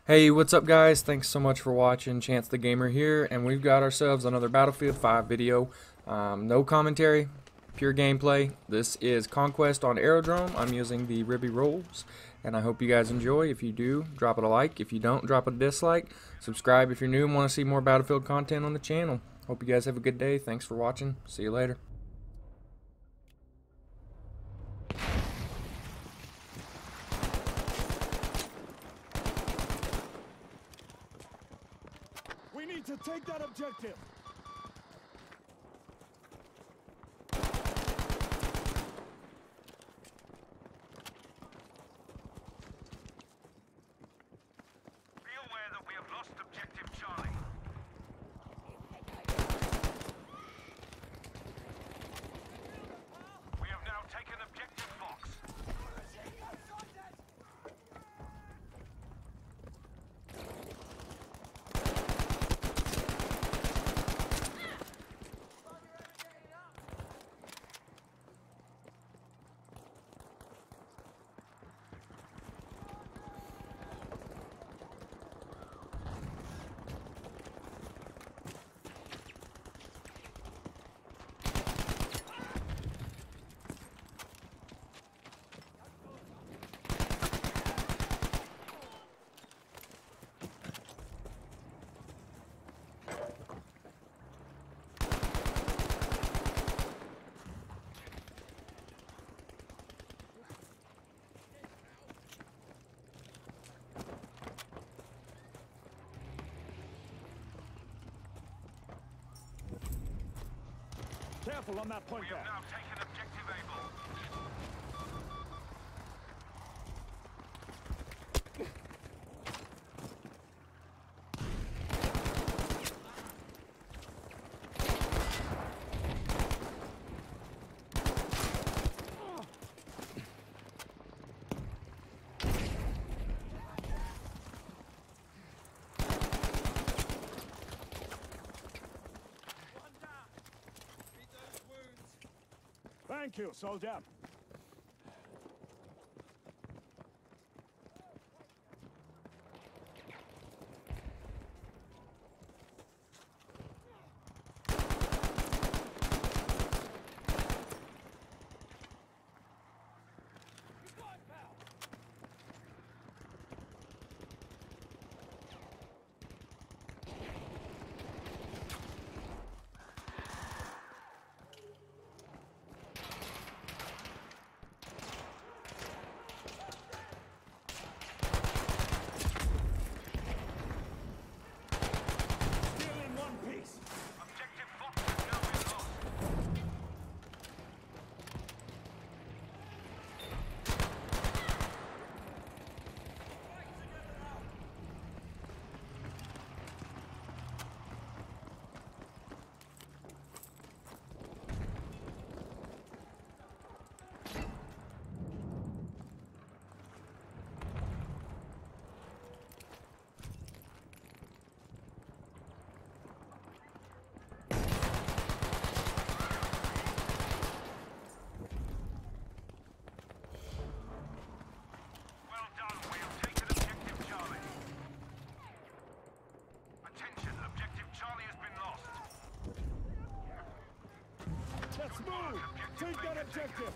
Hey, what's up guys? Thanks so much for watching. Chance the Gamer here, and we've got ourselves another Battlefield 5 video. No commentary, pure gameplay. This is Conquest on Aerodrome. I'm using the Ribeyrolles, and I hope you guys enjoy. If you do, drop it a like. If you don't, drop a dislike. Subscribe if you're new and want to see more Battlefield content on the channel. Hope you guys have a good day. Thanks for watching. See you later. We need to take that objective. Be aware that we have lost objective Charlie. We have now taken objective Fox. Careful on that point We there. have now taken objective Able. Thank you, soldier. Objective Fox has now been lost. Well done, we have taken objective Charlie. Attention, objective Charlie has been lost. Let's move. Take that objective.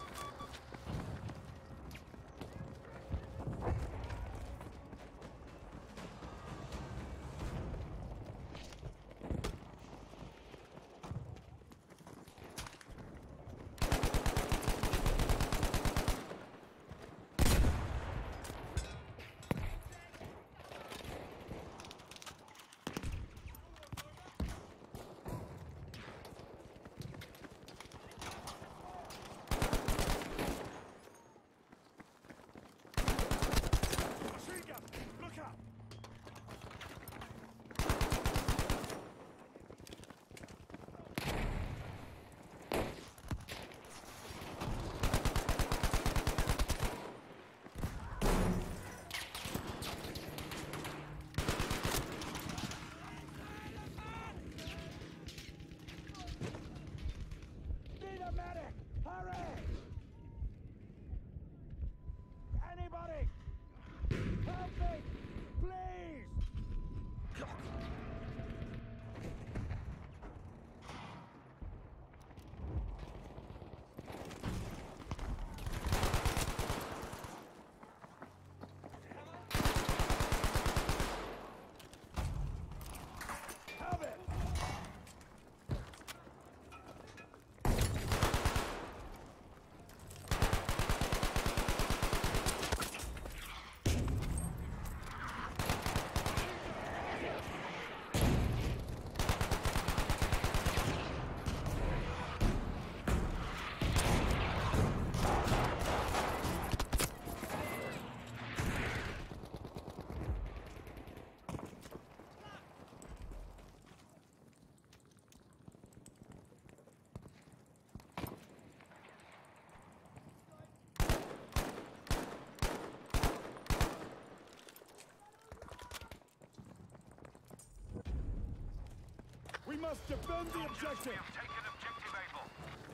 must defend the objective. We have taken objective Able.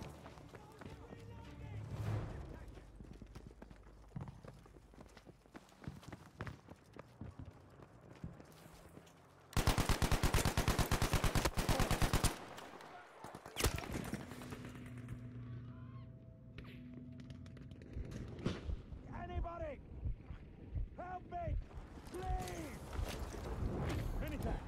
Anybody! Help me! Please! Many thanks.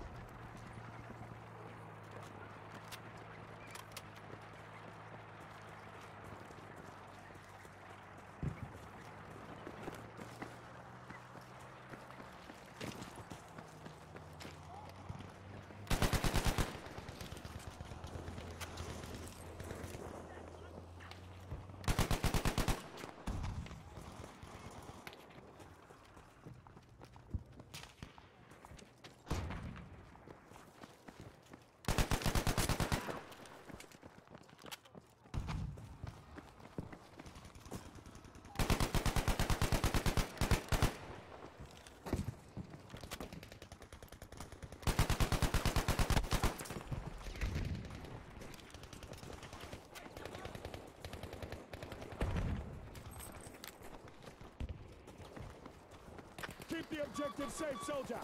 Keep the objective safe, soldier!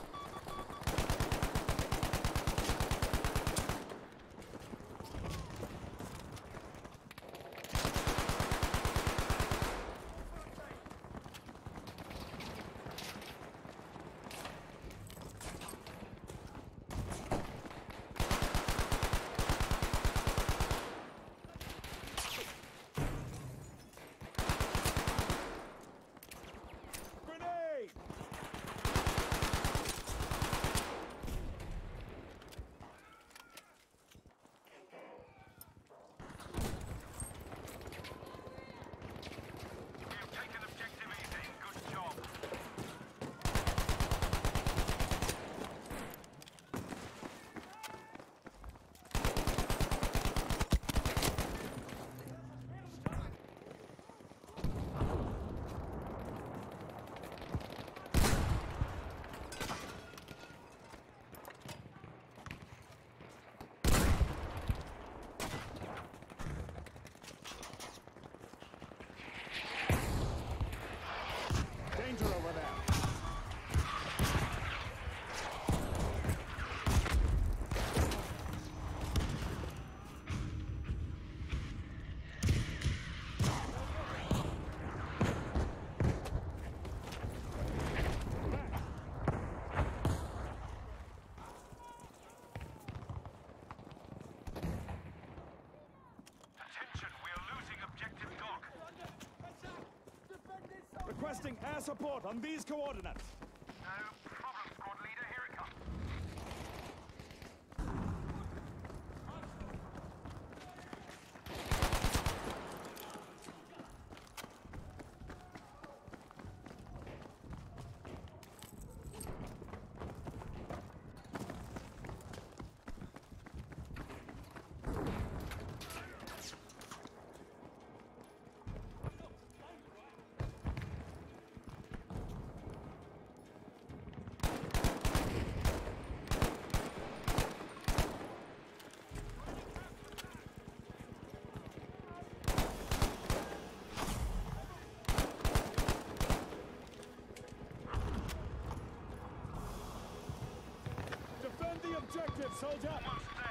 Grenade! We have taken objective Easy. Good job. Danger over there! Attention, we are losing objective Dog. Requesting air support on these coordinates! No problem, squad leader. Here it comes. Defend the objective, soldier! Almost there.